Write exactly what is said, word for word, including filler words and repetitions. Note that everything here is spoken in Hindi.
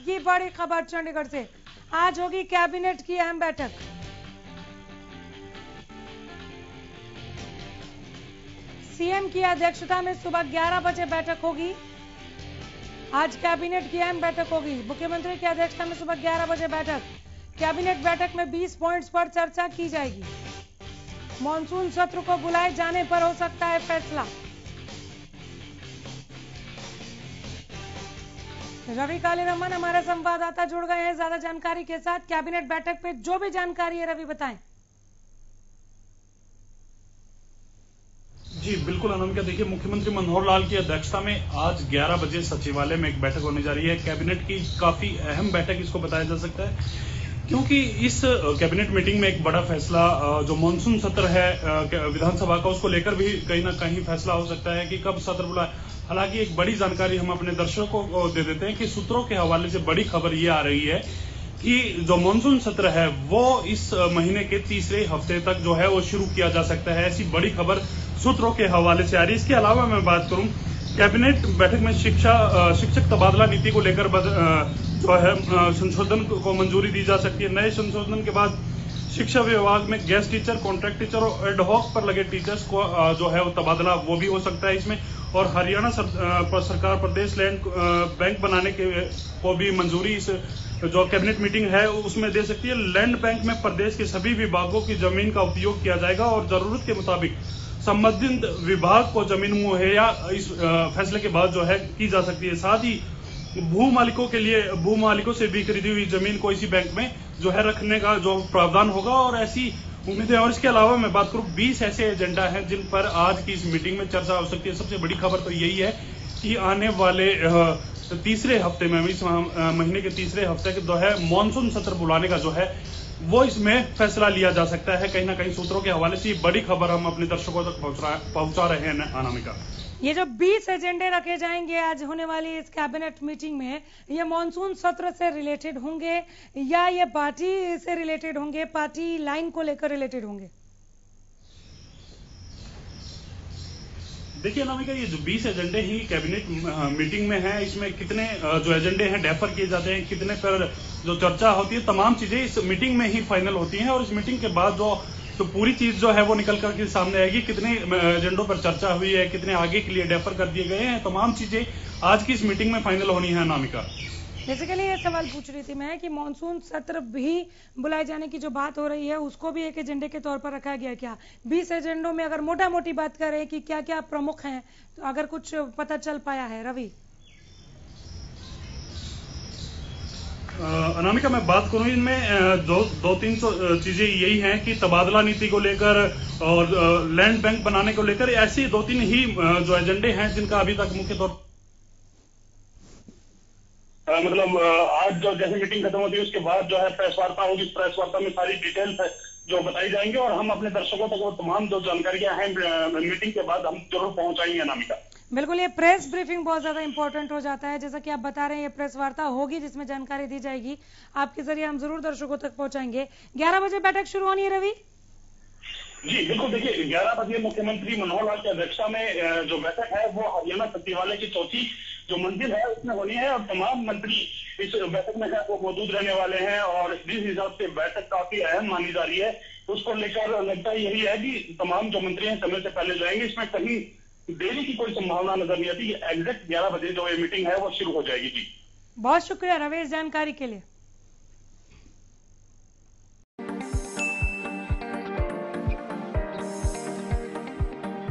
की बड़ी खबर चंडीगढ़ से, आज होगी कैबिनेट की अहम बैठक। सीएम की अध्यक्षता में सुबह ग्यारह बजे बैठक होगी। आज कैबिनेट की अहम बैठक होगी। मुख्यमंत्री की अध्यक्षता में सुबह ग्यारह बजे बैठक। कैबिनेट बैठक में बीस पॉइंट्स पर चर्चा की जाएगी। मॉनसून सत्र को बुलाए जाने पर हो सकता है फैसला। रवि कालीरमन हमारे संवाददाता जुड़ गए हैं ज्यादा जानकारी के साथ। कैबिनेट बैठक पे जो भी जानकारी है रवि बताएं। जी बिल्कुल अनामिका, देखिए मुख्यमंत्री मनोहर लाल की अध्यक्षता में आज ग्यारह बजे सचिवालय में एक बैठक होने जा रही है। कैबिनेट की काफी अहम बैठक इसको बताया जा सकता है, क्योंकि इस कैबिनेट मीटिंग में एक बड़ा फैसला जो मानसून सत्र है विधानसभा का, उसको लेकर भी कहीं ना कहीं फैसला हो सकता है कि कब सत्र बुलाए। हालांकि एक बड़ी जानकारी हम अपने दर्शकों को दे देते हैं कि सूत्रों के हवाले से बड़ी खबर ये आ रही है कि जो मानसून सत्र है वो इस महीने के तीसरे हफ्ते तक जो है वो शुरू किया जा सकता है। ऐसी बड़ी खबर सूत्रों के हवाले से आ रही है। इसके अलावा मैं बात करूं, कैबिनेट बैठक में शिक्षा शिक्षक तबादला नीति को लेकर जो है संशोधन को मंजूरी दी जा सकती है। नए संशोधन के बाद शिक्षा विभाग में गेस्ट टीचर, कॉन्ट्रैक्ट टीचर और एडहॉक पर लगे टीचर्स को जो है वो तबादला वो भी हो सकता है इसमें। और हरियाणा सर, सरकार प्रदेश लैंड बैंक बनाने के को भी मंजूरी इस जो कैबिनेट मीटिंग है उसमें दे सकती है। लैंड बैंक में प्रदेश के सभी विभागों की जमीन का उपयोग किया जाएगा और जरूरत के मुताबिक संबंधित विभाग को जमीन मुहैया इस फैसले के बाद जो है की जा सकती है। साथ ही भू मालिकों के लिए भू मालिकों से भी खरीदी हुई जमीन को इसी बैंक में जो है रखने का जो प्रावधान होगा और ऐसी उम्मीद है। और इसके अलावा मैं बात करूं, बीस ऐसे एजेंडा हैं जिन पर आज की इस मीटिंग में चर्चा हो सकती है। सबसे बड़ी खबर तो यही है कि आने वाले तीसरे हफ्ते में, इस महीने के तीसरे हफ्ते के जो है मानसून सत्र बुलाने का जो है वो इसमें फैसला लिया जा सकता है। कहीं ना कहीं सूत्रों के हवाले से बड़ी खबर हम अपने दर्शकों तक पहुंचा रहे हैं अनामिका। ये जो बीस एजेंडे रखे जाएंगे आज होने वाली इस कैबिनेट मीटिंग में, ये मानसून सत्र से रिलेटेड होंगे या ये पार्टी से रिलेटेड होंगे, पार्टी लाइन को लेकर रिलेटेड होंगे? देखिए अनामिका, ये जो बीस एजेंडे ही कैबिनेट मीटिंग में है, इसमें कितने जो एजेंडे हैं डेफर किए जाते हैं, कितने पर जो चर्चा होती है, तमाम चीजें इस मीटिंग में ही फाइनल होती हैं। और इस मीटिंग के बाद जो तो पूरी चीज जो है वो निकल करके सामने आएगी। कितने एजेंडों पर चर्चा हुई है, कितने आगे के लिए डेफर कर दिए गए हैं, तमाम चीजें आज की इस मीटिंग में फाइनल होनी है अनामिका। बेसिकली ये सवाल पूछ रही थी मैं कि मानसून सत्र भी बुलाए जाने की जो बात हो रही है उसको भी एक एजेंडे के तौर पर रखा गया क्या? बीस एजेंडों में अगर मोटा मोटी बात करें कि क्या क्या प्रमुख हैं, तो अगर कुछ पता चल पाया है रवि? अनामिका मैं बात करूं, इनमें दो दो तीन सौ चीजें यही हैं कि तबादला नीति को लेकर और लैंड बैंक बनाने को लेकर, ऐसी दो तीन ही जो एजेंडे हैं जिनका अभी तक मुख्य तौर मतलब आज जो जैसे मीटिंग खत्म होती है उसके बाद जो है प्रेस वार्ता होगी। प्रेस वार्ता में सारी डिटेल्स जो बताई जाएंगी और हम अपने दर्शकों तक वो तमाम जो जानकारियां हैं मीटिंग के बाद हम जरूर पहुंचाएंगे अनामिका। बिल्कुल, ये प्रेस ब्रीफिंग बहुत ज्यादा इंपॉर्टेंट हो जाता है। जैसा कि आप बता रहे हैं, ये प्रेस वार्ता होगी जिसमें जानकारी दी जाएगी, आपके जरिए हम जरूर दर्शकों तक पहुंचाएंगे। ग्यारह बजे बैठक शुरू होनी है रवि? जी बिल्कुल, देखिए ग्यारह बजे मुख्यमंत्री मनोहर लाल की अध्यक्षता में जो बैठक है वो हरियाणा सचिवालय की चौथी जो मंजिल है उसमें होनी है और तमाम मंत्री इस बैठक में वो मौजूद रहने वाले हैं। और जिस हिसाब से बैठक काफी अहम मानी जा रही है उसको लेकर लगता यही है कि तमाम जो मंत्री हैं समय से पहले जाएंगे। इसमें कहीं देरी की कोई संभावना नजर नहीं आती। एग्जैक्ट ग्यारह बजे जो ये मीटिंग है वो शुरू हो जाएगी। जी बहुत शुक्रिया रवि इस जानकारी के लिए।